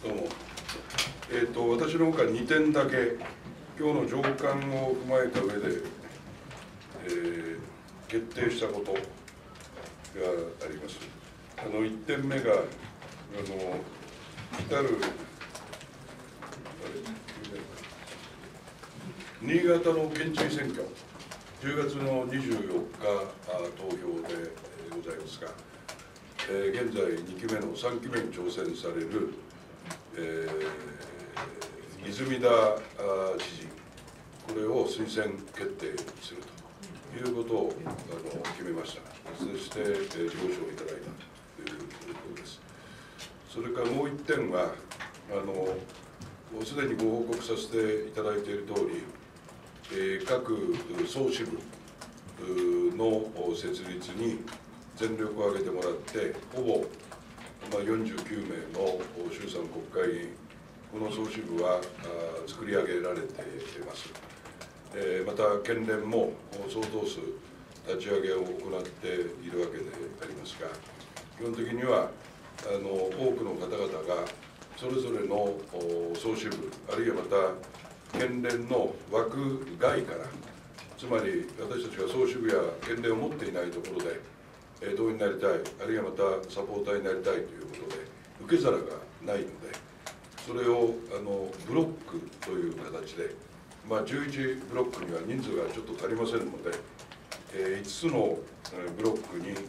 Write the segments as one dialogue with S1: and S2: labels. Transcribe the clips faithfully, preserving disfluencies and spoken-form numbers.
S1: どうも。えー、と私の方からにてんだけ、今日の上官を踏まえた上で、えー、決定したことがあります。あのいってんめが、あの来る新潟の県知事選挙、じゅうがつのにじゅうよっか投票でございますが、えー、現在にきめのさんきめに挑戦される、えー、泉田知事、これを推薦決定するということをあの決めました。そして、えー、了承いただいたということです。それからもう一点は、あのもうすでにご報告させていただいているとおり、えー、各総支部の設立に全力を挙げてもらって、ほぼ、まあ、よんじゅうきゅうめいの衆参国会議員、この総支部はあ作り上げられています。えー、また、県連も相当数立ち上げを行っているわけでありますが、基本的にはあの多くの方々がそれぞれの総支部、あるいはまた県連の枠外から、つまり私たちが総支部や県連を持っていないところで、え同意になりたい、あるいはまたサポーターになりたいということで、受け皿がないので、それをあのブロックという形で、まあ、じゅういちブロックには人数がちょっと足りませんので、えー、いつつのブロックにあの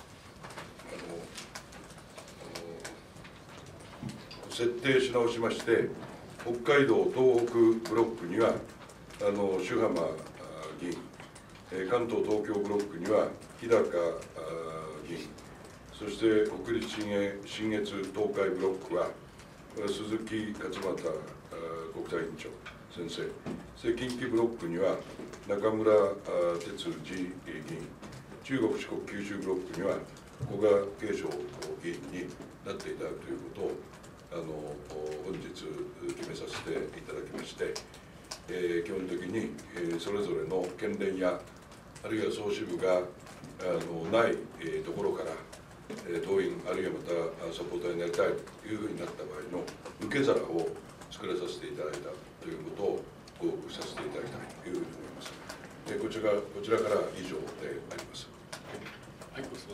S1: 設定し直しまして、北海道、東北ブロックにはあの朱浜議員、えー、関東、東京ブロックには日高議員、そして国立信信越東海ブロックは鈴木勝俣国対委員長先生、そして近畿ブロックには中村哲司議員、中国四国九州ブロックには古賀慶祥議員になっていただくということをあの本日決めさせていただきまして、えー、基本的に、えー、それぞれの県連やあるいは総支部があのない、えー、ところから、えー、党員あるいはまたサポーターになりたいというふうになった場合の受け皿を作らさせていただいたということをご報告させていただきたいというふうに思います。えー、こちらこちらから以上であります。
S2: はい、ご質問。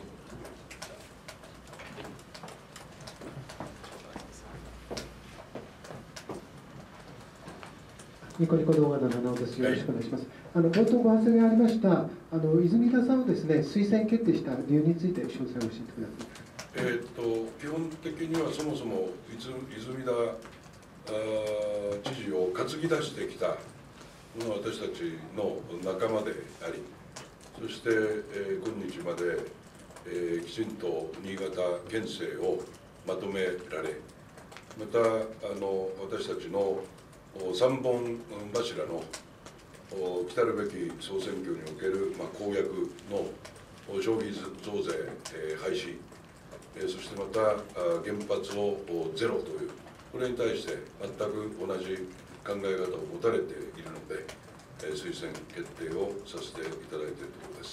S3: ニコニコ動画の七尾です。よろしくお願いします。はい、あの冒頭ご発言がありましたあの泉田さんをですね推薦決定した理由について詳細を教えてください。
S1: えー、っと基本的にはそもそも泉田知事を担ぎ出してきた私たちの仲間であり、そして、えー、今日まで、えー、きちんと新潟県政をまとめられ、またあの私たちの三本柱の来たるべき総選挙における、まあ、公約の消費増税、えー、廃止、えー、そしてまた原発をゼロという、これに対して全く同じ考え方を持たれているので、えー、推薦決定をさせていただいているところです。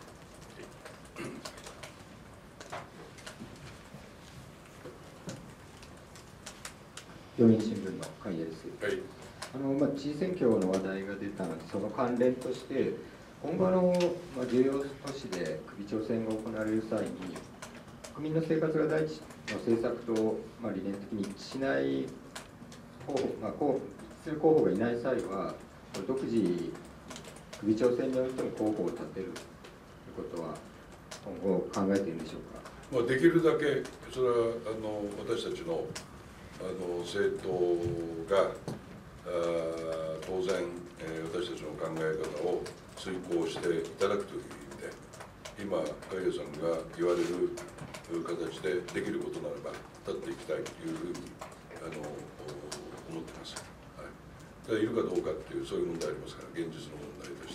S4: 読売新聞の関谷です。
S1: はい、
S4: あのまあ、知事選挙の話題が出たので、その関連として、今後の、まあ、重要都市で首長選が行われる際に、国民の生活が第一の政策と、まあ、理念的に一致しない候補、まあ、候補一致する候補がいない際は、独自首長選においても候補を立てるということは、今後考えているんでしょうか。
S1: まあ、できるだけ、それはあの私たちのあの政党があ当然、えー、私たちの考え方を遂行していただくという意味で、今、海江さんが言われる形でできることならば立っていきたいというふうにあの思っています。はい、ただいるかどうかというそういう問題ありますから、現実の問題として。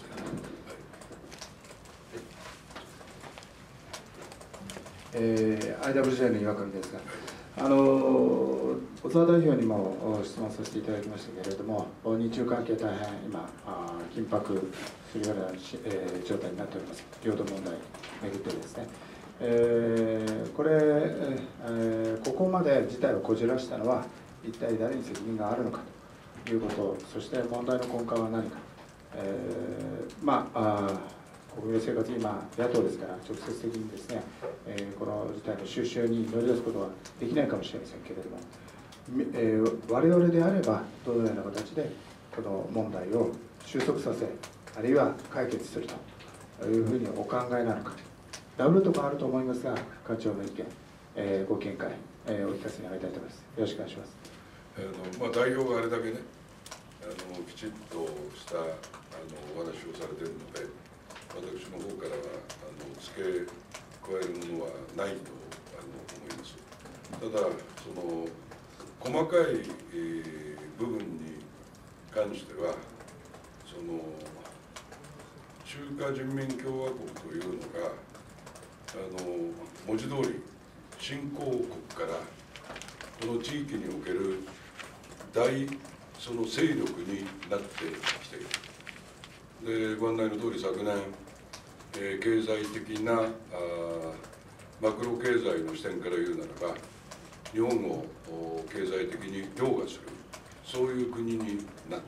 S5: はい、えー、アイダブリュージェー の岩上ですが、あの小沢代表にも質問させていただきましたけれども、日中関係、大変今、緊迫するような、えー、状態になっております、領土問題をめぐってですね、 えーこれ、えーここまで事態をこじらしたのは、一体誰に責任があるのかということ、そして問題の根幹は何か、えーまあ、あ国民生活、今、野党ですから、直接的にですね、えーこの事態の収拾に乗り出すことはできないかもしれませんけれども、えー、我々であれば、どのような形でこの問題を収束させ、あるいは解決するというふうにお考えなのか、ダブルとかあると思いますが、課長の意見、えーご見解、えーお聞かせ願いたいと思います。よろしくお願いします。
S1: あのまあ、代表があれだけね、あのきちっとしたあのお話をされているので、私の方からはあの付け加えるものはないとあの思います。ただ、その細かい、えー部分に関しては、その中華人民共和国というのが、あの文字通り新興国からこの地域における大その勢力になってきている。で、ご案内の通り昨年、えー、経済的なあマクロ経済の視点から言うならば、日本を経済的に凌駕する、そういう国になった。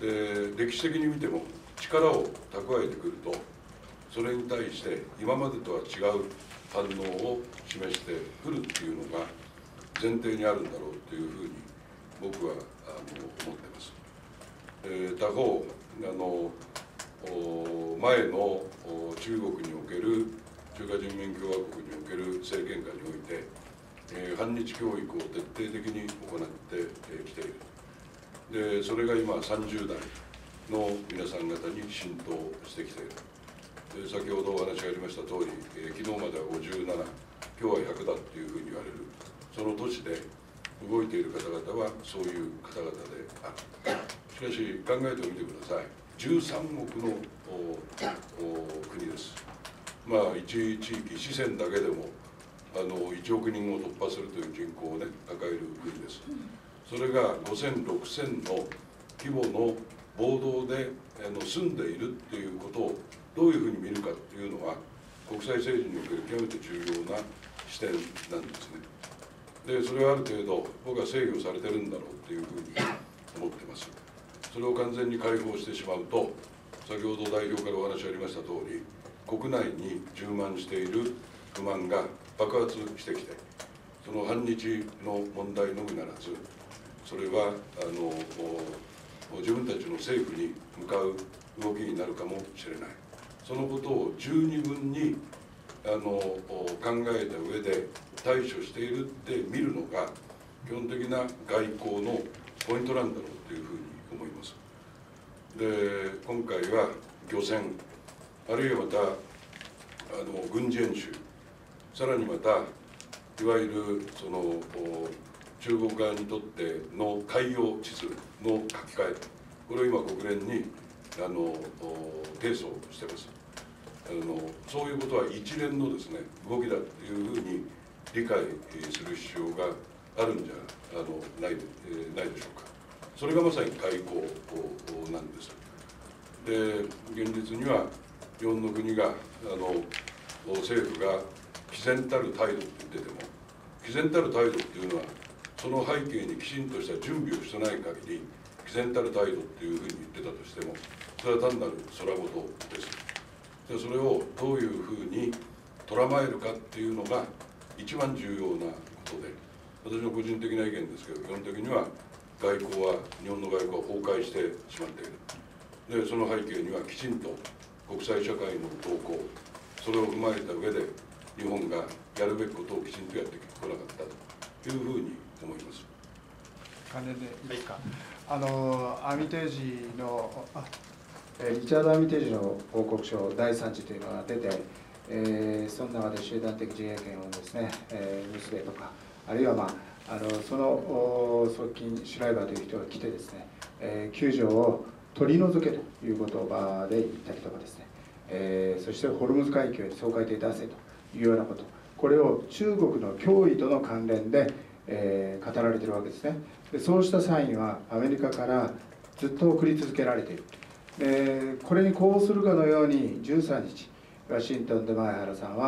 S1: で、歴史的に見ても力を蓄えてくると、それに対して今までとは違う反応を示してくるっていうのが前提にあるんだろうというふうに僕はあの思ってます。えー、他方あの前の中国における中華人民共和国における政権下において、えー、反日教育を徹底的に行ってきている。で、それが今さんじゅう代の皆さん方に浸透してきている。で、先ほどお話がありました通り、えー、昨日まではごじゅうなな、今日はひゃくだっていうふうに言われる、その都市で動いている方々はそういう方々である。しかし考えてみてください。じゅうさんおくのおお国です。まあ一地域四川だけでもあのいちおく人を突破するという人口をね抱える国です。それがごせんろくせんの規模の暴動であの住んでいるっていうことをどういうふうに見るかっていうのは、国際政治における極めて重要な視点なんですね。で、それはある程度僕は制御されてるんだろうっていうふうに思ってます。それを完全に解放してしまうと、先ほど代表からお話ありました通り、国内に充満している不満が爆発してきて、その反日の問題のみならず、それはあの自分たちの政府に向かう動きになるかもしれない。そのことを十二分にあの考えた上で対処しているって見るのが基本的な外交のポイントなんだろうというふうに思います。で、今回は漁船、あるいはまたあの軍事演習、さらにまたいわゆるその中国側にとっての海洋地図の書き換え、これを今国連にあの提訴しています。あのそういうことは一連のですね動きだというふうに理解する必要があるんじゃあのない、えー、ないでしょうか。それがまさに外交なんです。で、現実には日本の国があの政府が毅然たる態度って言ってても、毅然たる態度っていうのはその背景にきちんとした準備をしてない限り、毅然たる態度っていうふうに言ってたとしても、それは単なる空言です。で、それをどういうふうに捉まえるかっていうのが一番重要なことで、私の個人的な意見ですけど、基本的には外交は、日本の外交は崩壊してしまっている。で、その背景にはきちんと国際社会の動向、それを踏まえた上で日本がやるべきことをきちんとやってこなかったというふうに思います。
S5: 関連でいいですか。あのアミテージのあリチャード・アミテージの報告書だいさん次というのが出て、えー、その中で集団的自衛権をですね、えー、結べとか、あるいは、まあ、あのその側近シュライバーという人が来てですね、えー、きゅう条を取り除けという言葉で言ったりとかですね、えー、そしてホルムズ海峡に掃海艇出せというようなこと、これを中国の脅威との関連で、えー、語られているわけですね。で、そうしたサインはアメリカからずっと送り続けられている。で、これに呼応するかのようにじゅうさんにちワシントンで前原さんは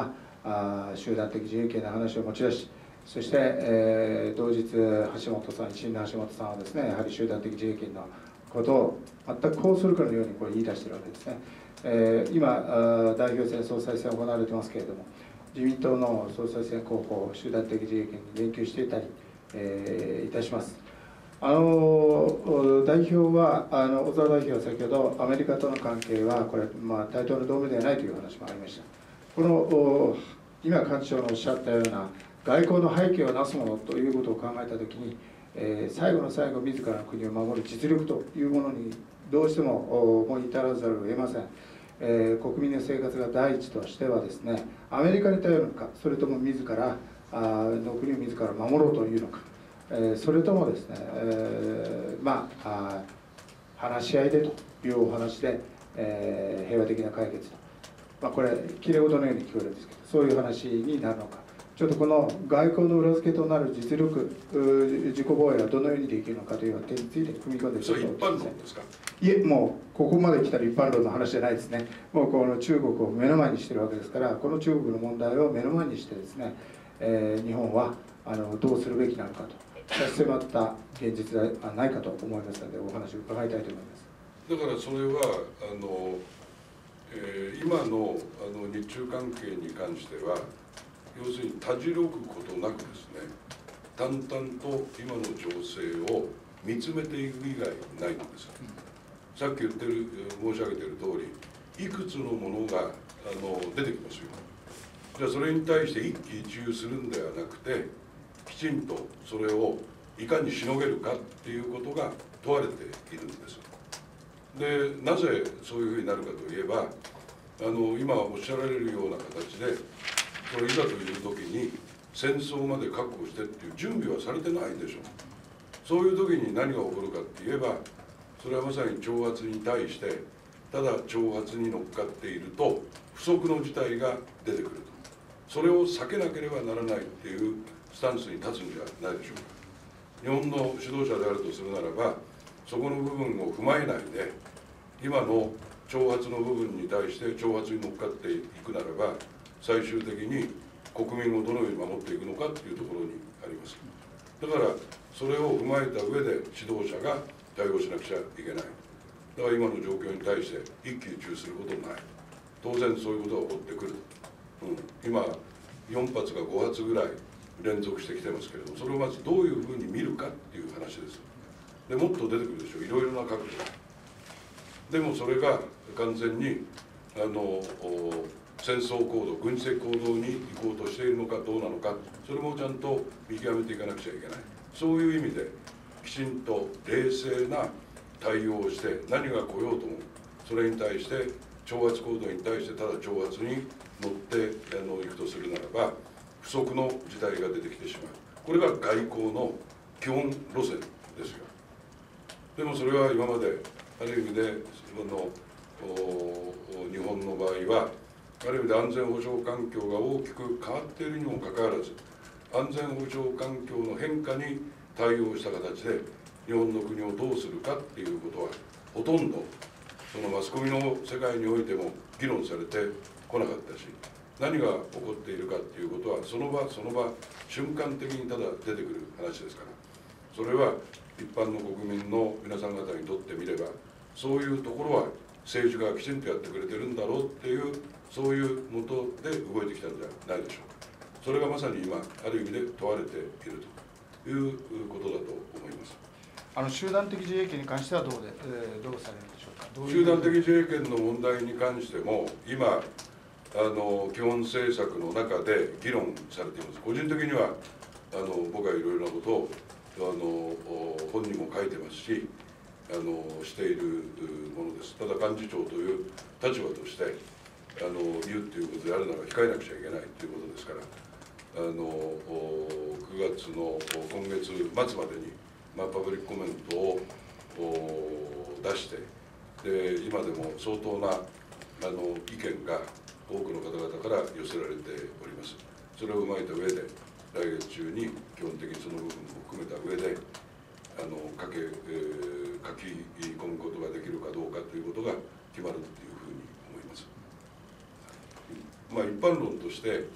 S5: あ集団的自衛権の話を持ち出し、そして、えー、同日、橋本さん、新の橋本さんはですね、やはり集団的自衛権のことを全くこうするかのようにこれ言い出しているわけですね。えー、今、代表選、総裁選行われてますけれども、自民党の総裁選候補、集団的自衛権に言及していたり、えー、いたします。あの代表は、あの小沢代表は先ほど、アメリカとの関係は、これ、まあ、対等の同盟ではないという話もありました。この今、幹事長のおっしゃったような、外交の背景をなすものということを考えたときに、えー、最後の最後、自らの国を守る実力というものに、どうしてももう至らざるを得ません。えー、国民の生活が第一としてはですね、アメリカに頼るのか、それとも自らあの国を自ら守ろうというのか、えー、それともですね、えー、まあ話し合いでというお話で、えー、平和的な解決と、まあ、これきれい事のように聞こえるんですけど、そういう話になるのか、ちょっとこの外交の裏付けとなる実力、自己防衛はどのようにできるのかという点について踏み込んで、
S1: それ一般論ですか。
S5: いえ、もうここまで来たら一般論の話じゃないですね。もうこの中国を目の前にしているわけですから、この中国の問題を目の前にしてですね、えー、日本はあのどうするべきなのかと差し迫った現実ではないかと思いますので、お話を伺いたいと思います。
S1: だからそれはあの、えー、今のあの日中関係に関しては、要するにたじろぐことなくですね、淡々と今の情勢を見つめていく以外ないんです。さっき言ってる申し上げている通り、いくつのものがあの出てきますよ。じゃあそれに対して一喜一憂するんではなくて、きちんとそれをいかにしのげるかっていうことが問われているんです。でなぜそういうふうになるかといえば、あの今おっしゃられるような形で、これいざという時に戦争まで確保してっていう準備はされてないでしょう。そういう時に何が起こるかって言えば、それはまさに挑発に対してただ挑発に乗っかっていると不測の事態が出てくると、それを避けなければならないっていうスタンスに立つんじゃないでしょうか。日本の指導者であるとするならば、そこの部分を踏まえないで、今の挑発の部分に対して挑発に乗っかっていくならば、最終的に国民をどのように守っていくのかっていうところにあります。だからそれを踏まえた上で指導者が対応しなくちゃいけない。だから今の状況に対して一喜一憂することもない。当然そういうことが起こってくる。うん、今よん発がご発ぐらい連続してきてますけれども、それをまずどういうふうに見るかっていう話です。でもっと出てくるでしょう、いろいろな角度。でもそれが完全にあの戦争行動、軍事的行動に行こうとしているのかどうなのか、それもちゃんと見極めていかなくちゃいけない。そういう意味できちんと冷静な対応をして、何が来ようともそれに対して挑発行動に対してただ挑発に乗ってあのいくとするならば、不測の事態が出てきてしまう。これが外交の基本路線ですよ。でもそれは今まである意味でその日本の場合はある意味で安全保障環境が大きく変わっているにもかかわらず、安全保障環境の変化に対応した形で日本の国をどうするかっていうことはほとんどそのマスコミの世界においても議論されてこなかったし、何が起こっているかっていうことはその場その場瞬間的にただ出てくる話ですから、それは一般の国民の皆さん方にとってみれば、そういうところは政治家がきちんとやってくれてるんだろうっていう、そういうもとで動いてきたんじゃないでしょうか。それがまさに今ある意味で問われているということだと思います。
S5: あの集団的自衛権に関してはどうで、えー、どうされるんでしょうか。どういう
S1: 集団的自衛権の問題に関しても今あの基本政策の中で議論されています。個人的にはあの僕はいろいろなことをあの本にも書いてますし、あのしているものです。ただ幹事長という立場としてあの言うということであるなら控えなくちゃいけないということですから、あのくがつの今月末までに、まあ、パブリックコメントを出して、で今でも相当なあの意見が多くの方々から寄せられております。それを踏まえた上で来月中に基本的にその部分も含めた上であの書け、えー、書き込むことができるかどうかということが決まるというふうに思います。まあ、一般論として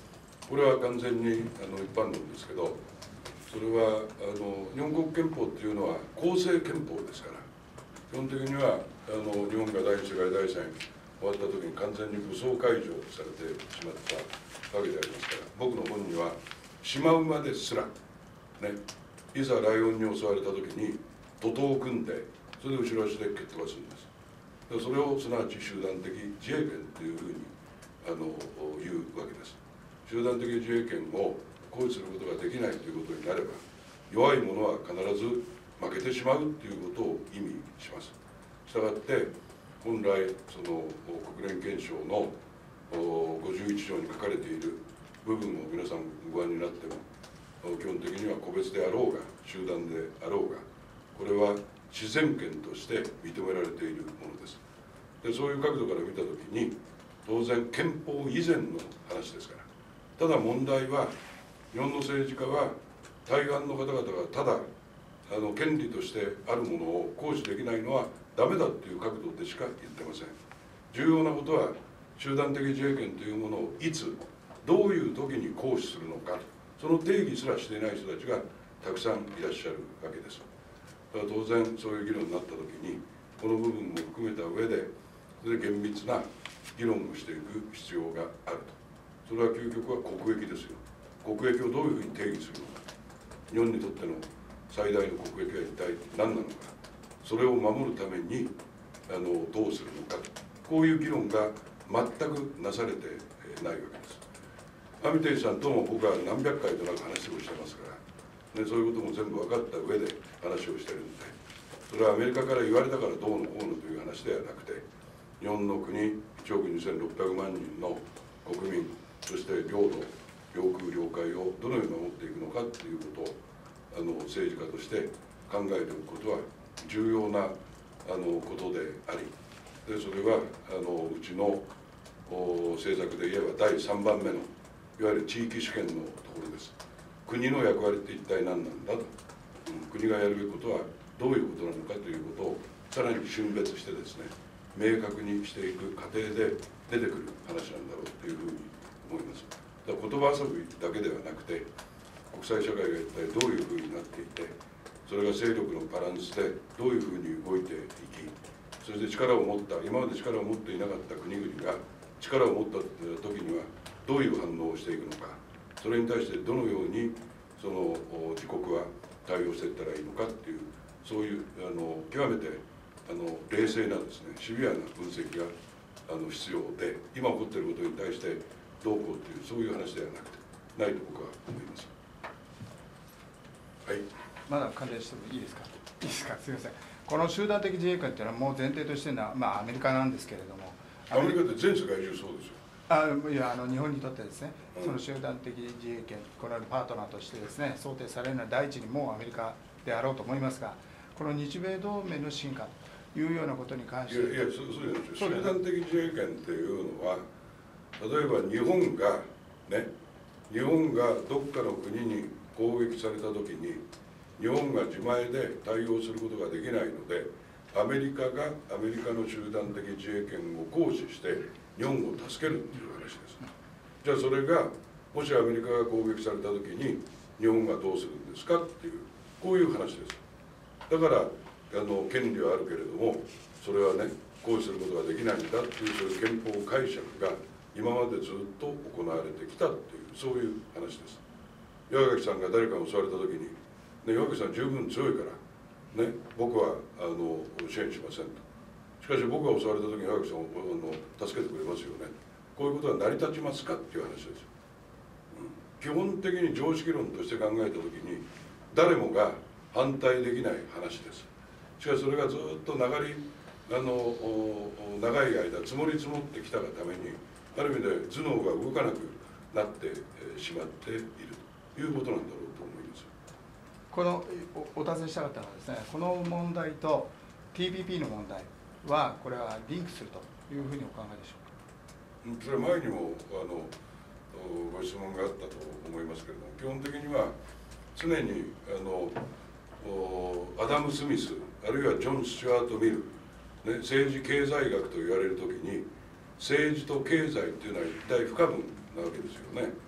S1: これは完全にあの一般論ですけど、それはあの日本国憲法っていうのは公正憲法ですから、基本的にはあの日本が第二次世界大戦終わった時に完全に武装解除されてしまったわけでありますから、僕の本にはシマウマですら、ね、いざライオンに襲われた時に徒党を組んで、それで後ろ足で蹴っ飛ばすんです。それをすなわち集団的自衛権というふうにあの言うわけです。集団的自衛権を行使することができないということになれば、弱い者は必ず負けてしまうということを意味します。したがって本来その国連憲章のごじゅういち条に書かれている部分を皆さんご覧になっても、基本的には個別であろうが集団であろうが、これは自然権として認められているものです。でそういう角度から見たときに、当然憲法以前の話ですから。ただ問題は、日本の政治家は大半の方々がただあの権利としてあるものを行使できないのはダメだという角度でしか言ってません。重要なことは、集団的自衛権というものをいつどういう時に行使するのか、その定義すらしていない人たちがたくさんいらっしゃるわけです。だから当然そういう議論になった時に、この部分も含めた上で、それで厳密な議論をしていく必要があると。それは究極は国益ですよ。国益をどういうふうに定義するのか、日本にとっての最大の国益は一体何なのか、それを守るためにあのどうするのか、こういう議論が全くなされてないわけです。アミテイさんとも僕は何百回となく話をしてますから、ね、そういうことも全部分かった上で話をしてるんで、それはアメリカから言われたからどうのこうのという話ではなくて、日本の国いちおくにせんろっぴゃくまんにんの国民、そして領土、領空、領海をどのように守っていくのかということをあの政治家として考えておくことは重要なあのことであり、でそれはあのうちの政策で言えばだいさんばんめのいわゆる地域主権のところです。国の役割って一体何なんだと、うん、国がやるべきことはどういうことなのかということをさらに峻別してですね、明確にしていく過程で出てくる話なんだろうというふうに思います。だから言葉遊びだけではなくて、国際社会が一体どういうふうになっていて、それが勢力のバランスでどういうふうに動いていき、それで力を持った、今まで力を持っていなかった国々が力を持った時にはどういう反応をしていくのか、それに対してどのようにその自国は対応していったらいいのかっていう、そういうあの極めてあの冷静なですね、シビアな分析があの必要で、今起こっていることに対してどうこうというそういう話ではなくてないと僕は思います。はい。
S2: まだ関連してもいいですか。いいですか。すみません。この集団的自衛権というのはもう前提としては、まあ、アメリカなんですけれども、
S1: アメリカって全世界中そうですよ。
S2: あいやあの日本にとってですね、
S1: うん、
S2: その集団的自衛権、これはパートナーとしてですね、想定されるのは第一にもうアメリカであろうと思いますが、この日米同盟の進化というようなことに関して、
S1: いやいや、そうそうですよ。集団的自衛権っていうのは、例えば日本がね、日本がどっかの国に攻撃された時に、日本が自前で対応することができないので、アメリカがアメリカの集団的自衛権を行使して日本を助けるっていう話です。じゃあそれがもしアメリカが攻撃された時に日本はどうするんですかっていう、こういう話です。だからあの権利はあるけれども、それはね行使することができないんだっていう、そういう憲法解釈が今までずっと行われてきたっていう、そういう話です。岩垣さんが誰かに襲われた時に、ね、岩垣さん十分強いからね、僕はあの支援しませんと。しかし僕が襲われた時に岩垣さんをあの助けてくれますよね。こういうことは成り立ちますかっていう話ですよ。うん、基本的に常識論として考えた時に誰もが反対できない話です。しかしそれがずっと流れあの長い間積もり積もってきたがために、ある意味で頭脳が動かなくなってしまっているということなんだろうと思います。
S2: この お, お尋ねしたかったのはですね、この問題と ティーピーピー の問題はこれはリンクするというふうにお考えでしょうか。
S1: それは前にもあのご質問があったと思いますけれども、基本的には常にあのアダム・スミスあるいはジョン・スチュワート・ミル、ね、政治経済学と言われるときに政治と経済っていうのは一体不可分なわけですよね。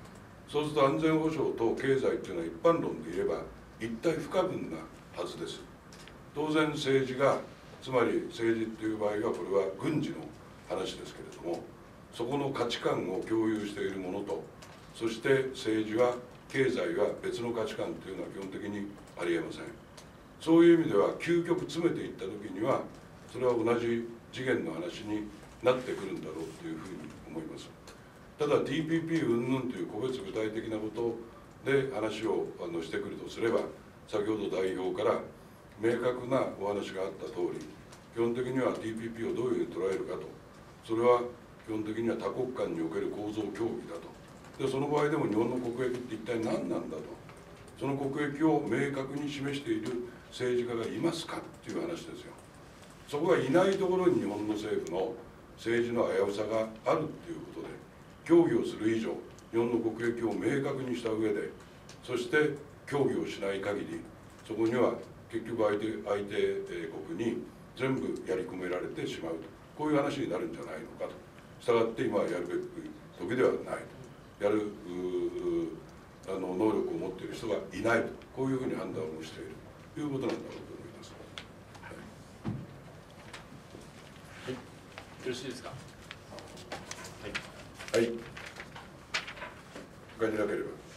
S1: そうすると安全保障と経済っていうのは一般論で言えば一体不可分なはずです。当然政治が、つまり政治っていう場合はこれは軍事の話ですけれども、そこの価値観を共有しているものと、そして政治は経済は別の価値観というのは基本的にありえません。そういう意味では究極詰めていった時にはそれは同じ次元の話になってくるんだろうというふうに思います。ただ ティーピーピー 云々という個別具体的なことで話をあのしてくるとすれば、先ほど代表から明確なお話があった通り、基本的には ティーピーピー をどういうふうに捉えるかと、それは基本的には多国間における構造協議だと。でその場合でも日本の国益って一体何なんだと、その国益を明確に示している政治家がいますかっていう話ですよ。そこがいないところに日本の政府の政治の危うさがあるっていうことで、協議をする以上日本の国益を明確にした上で、そして協議をしない限りそこには結局相手相手国に全部やり込められてしまうと、こういう話になるんじゃないのかと。したがって今はやるべき時ではないと、やるあの能力を持っている人がいないと、こういうふうに判断をしているということなんだろうと思います。
S6: はい、よろしいですか。
S1: はい、他になければ。